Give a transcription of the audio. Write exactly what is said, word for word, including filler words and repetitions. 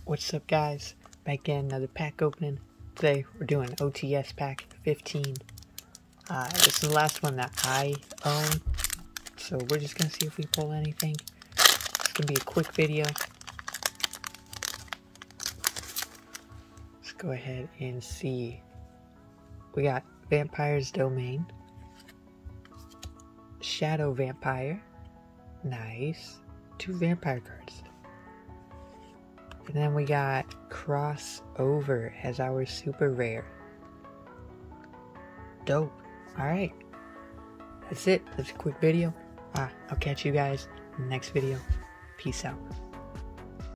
What's up, guys? Back again, another pack opening. Today we're doing O T S pack fifteen. Uh, this is the last one that I own, so we're just gonna see if we pull anything. It's gonna be a quick video. Let's go ahead and see. We got Vampire's Domain, Shadow Vampire, nice, two vampire cards. And then we got Crossover as our super rare. Dope. Alright. That's it. That's a quick video. Ah, I'll catch you guys in the next video. Peace out.